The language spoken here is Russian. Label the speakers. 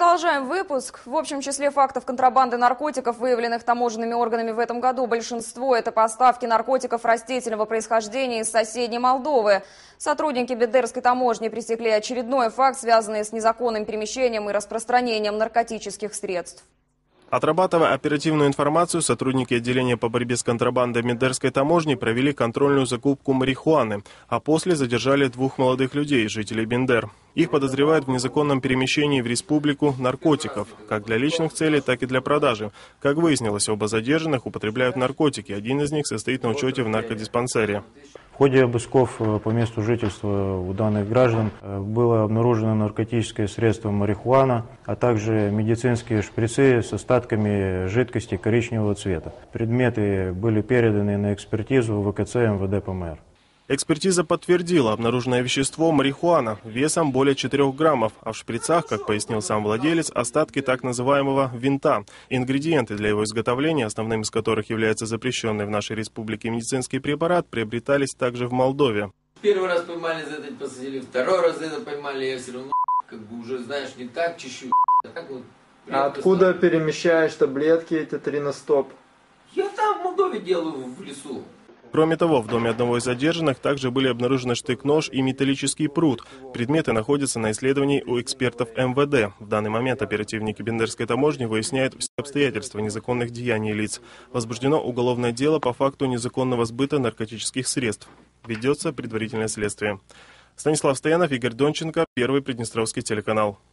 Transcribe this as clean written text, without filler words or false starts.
Speaker 1: Продолжаем выпуск. В общем числе фактов контрабанды наркотиков, выявленных таможенными органами в этом году, большинство – это поставки наркотиков растительного происхождения из соседней Молдовы. Сотрудники Бендерской таможни пресекли очередной факт, связанный с незаконным перемещением и распространением наркотических средств.
Speaker 2: Отрабатывая оперативную информацию, сотрудники отделения по борьбе с контрабандой Бендерской таможни провели контрольную закупку марихуаны, а после задержали 2 молодых людей, жителей Бендер. Их подозревают в незаконном перемещении в республику наркотиков, как для личных целей, так и для продажи. Как выяснилось, оба задержанных употребляют наркотики, один из них состоит на учете в наркодиспансере.
Speaker 3: В ходе обысков по месту жительства у данных граждан было обнаружено наркотическое средство марихуана, а также медицинские шприцы с остатками жидкости коричневого цвета. Предметы были переданы на экспертизу в ВКЦ МВД ПМР.
Speaker 2: Экспертиза подтвердила обнаруженное вещество марихуана весом более 4 граммов, а в шприцах, как пояснил сам владелец, остатки так называемого винта. Ингредиенты для его изготовления, основным из которых является запрещенный в нашей республике медицинский препарат, приобретались также в Молдове.
Speaker 4: Первый раз поймали, за это посадили, второй раз за это поймали, я все равно, как бы уже, знаешь, не так чищу. Так вот,
Speaker 5: а откуда перемещаешь таблетки эти 3 на стоп?
Speaker 4: Я там в Молдове делаю, в лесу.
Speaker 2: Кроме того, в доме одного из задержанных также были обнаружены штык-нож и металлический пруд. Предметы находятся на исследовании у экспертов МВД. В данный момент оперативники Бендерской таможни выясняют все обстоятельства незаконных деяний лиц. Возбуждено уголовное дело по факту незаконного сбыта наркотических средств. Ведется предварительное следствие. Станислав Стоянов, Игорь Донченко, Первый Приднестровский телеканал.